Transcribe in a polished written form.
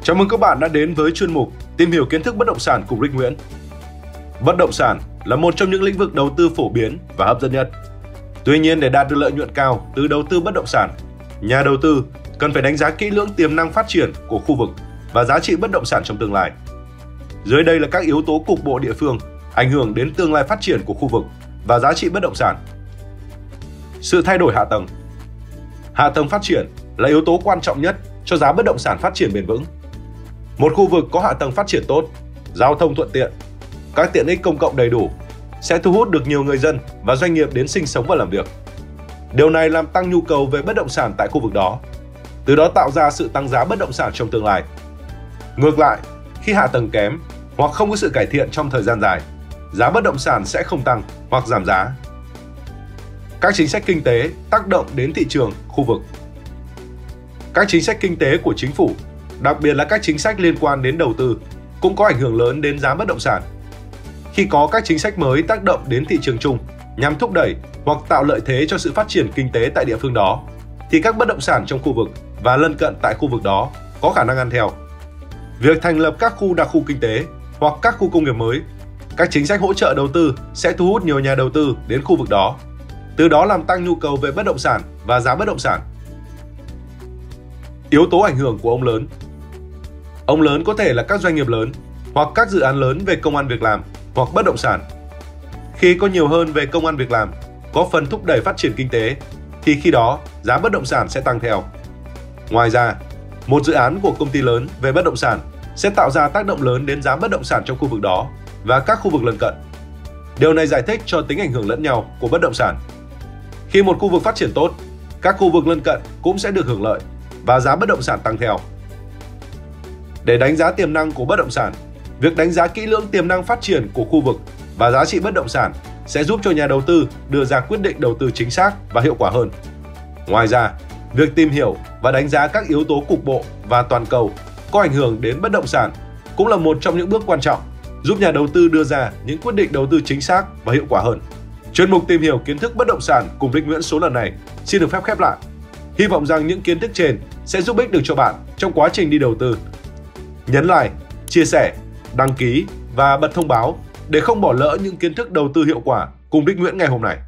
Chào mừng các bạn đã đến với chuyên mục Tìm hiểu kiến thức bất động sản cùng Rick Nguyễn. Bất động sản là một trong những lĩnh vực đầu tư phổ biến và hấp dẫn nhất. Tuy nhiên, để đạt được lợi nhuận cao từ đầu tư bất động sản, nhà đầu tư cần phải đánh giá kỹ lưỡng tiềm năng phát triển của khu vực và giá trị bất động sản trong tương lai. Dưới đây là các yếu tố cục bộ địa phương ảnh hưởng đến tương lai phát triển của khu vực và giá trị bất động sản. Sự thay đổi hạ tầng. Hạ tầng phát triển là yếu tố quan trọng nhất cho giá bất động sản phát triển bền vững. Một khu vực có hạ tầng phát triển tốt, giao thông thuận tiện, các tiện ích công cộng đầy đủ sẽ thu hút được nhiều người dân và doanh nghiệp đến sinh sống và làm việc. Điều này làm tăng nhu cầu về bất động sản tại khu vực đó, từ đó tạo ra sự tăng giá bất động sản trong tương lai. Ngược lại, khi hạ tầng kém hoặc không có sự cải thiện trong thời gian dài, giá bất động sản sẽ không tăng hoặc giảm giá. Các chính sách kinh tế tác động đến thị trường, khu vực. Các chính sách kinh tế của chính phủ, đặc biệt là các chính sách liên quan đến đầu tư, cũng có ảnh hưởng lớn đến giá bất động sản. Khi có các chính sách mới tác động đến thị trường chung nhằm thúc đẩy hoặc tạo lợi thế cho sự phát triển kinh tế tại địa phương đó, thì các bất động sản trong khu vực và lân cận tại khu vực đó có khả năng ăn theo. Việc thành lập các khu đặc khu kinh tế hoặc các khu công nghiệp mới, các chính sách hỗ trợ đầu tư sẽ thu hút nhiều nhà đầu tư đến khu vực đó, từ đó làm tăng nhu cầu về bất động sản và giá bất động sản. Yếu tố ảnh hưởng của ông lớn. Ông lớn có thể là các doanh nghiệp lớn hoặc các dự án lớn về công ăn việc làm hoặc bất động sản. Khi có nhiều hơn về công ăn việc làm, có phần thúc đẩy phát triển kinh tế, thì khi đó giá bất động sản sẽ tăng theo. Ngoài ra, một dự án của công ty lớn về bất động sản sẽ tạo ra tác động lớn đến giá bất động sản trong khu vực đó và các khu vực lân cận. Điều này giải thích cho tính ảnh hưởng lẫn nhau của bất động sản. Khi một khu vực phát triển tốt, các khu vực lân cận cũng sẽ được hưởng lợi và giá bất động sản tăng theo. Để đánh giá tiềm năng của bất động sản, việc đánh giá kỹ lưỡng tiềm năng phát triển của khu vực và giá trị bất động sản sẽ giúp cho nhà đầu tư đưa ra quyết định đầu tư chính xác và hiệu quả hơn. Ngoài ra, việc tìm hiểu và đánh giá các yếu tố cục bộ và toàn cầu có ảnh hưởng đến bất động sản cũng là một trong những bước quan trọng giúp nhà đầu tư đưa ra những quyết định đầu tư chính xác và hiệu quả hơn. Chuyên mục tìm hiểu kiến thức bất động sản cùng Rick Nguyễn số lần này xin được phép khép lại. Hy vọng rằng những kiến thức trên sẽ giúp ích được cho bạn trong quá trình đi đầu tư. Nhấn like, chia sẻ, đăng ký và bật thông báo để không bỏ lỡ những kiến thức đầu tư hiệu quả cùng Rick Nguyễn ngày hôm nay.